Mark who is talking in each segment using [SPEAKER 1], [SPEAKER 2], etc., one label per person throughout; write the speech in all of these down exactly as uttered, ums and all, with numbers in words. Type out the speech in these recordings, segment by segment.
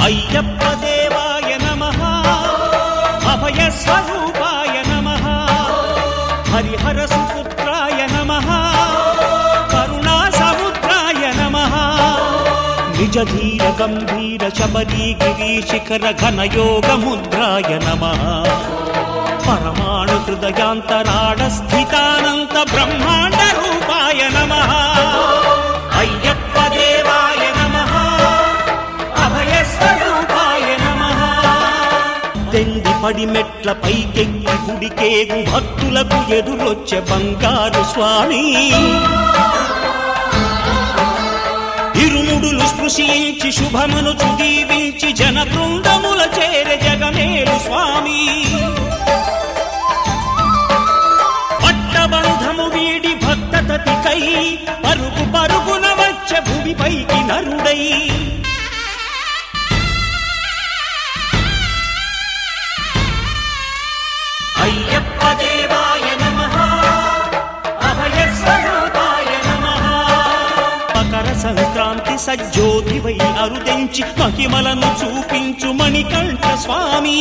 [SPEAKER 1] అయ్యప్ప దేవాయ నమః అభయ స్వరూపాయ నమః హరిహర సుపుత్రాయ నమః కరుణా సముద్రాయ నమః నిజ ధీర గంభీర శబరీ గిరి శిఖర ఘన యోగ ముద్రాయ నమః పరమాణు హృదయాంతరాడ స్థితానంత బ్రహ్మాండ రూపాయ నమః అయ్యప్ప దేవాయ నమః అభయ స్వరూపాయ నమః తెండి పడి మెట్ల పైకెక్కి గుడికేగు భక్తులకు ఎదురొచ్చే బంగారు స్వామి ఇరుముడులు స్పృశించి శుభమును దీవించి జన బృందముల చేరే జగమేలు స్వామి పట్టబంధము వీడి భక్తతతికై పరుగు పరుగున వచ్చే భూమిపైకి నరుడై అయ్యప్ప దేవాయ నమః అభయ స్వరూపాయ నమః మకర సంక్రాంతి సజ్జోతివై అరుదెంచి మహిమలను చూపించు మణికంఠ స్వామి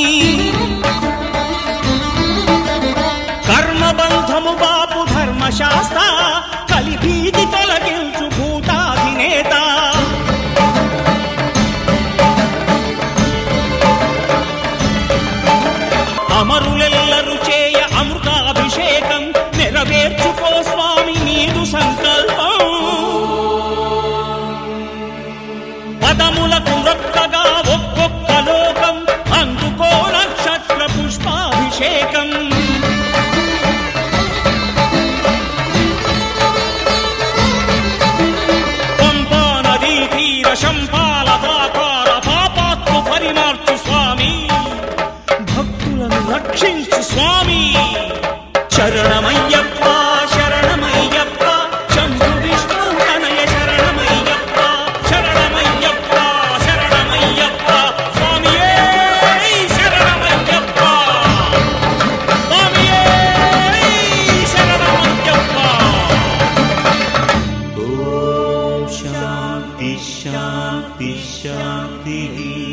[SPEAKER 1] కర్మబంధము బాపు ధర్మశాస్త్ర కలిభీతి తొలగించు భూతాధినేత అమరులెల్లరు చేయ అమృతాభిషేకం నెరవేర్చుకో స్వామి నీదు సంకల్పం పదములకు రొక్కగా ఒక్కొక్క లోకం అందుకో నక్షత్ర పుష్పాభిషేకం పంపా నదీ తీర శంపాల దాకార పాపాత్మ పరిమార్చు స్వామి భక్తులను రక్షించు స్వామి శరణమయ్యప్ప శరణమయ్యప్ప శంభు విష్ణు తనయ శరణమయ్యప్ప శరణమయ్యప్ప శరణమయ్యప్ప స్వామియే శరణమయ్యప్ప స్వామియే శరణమయ్యప్ప ఓం శాంతి శాంతి శాంతి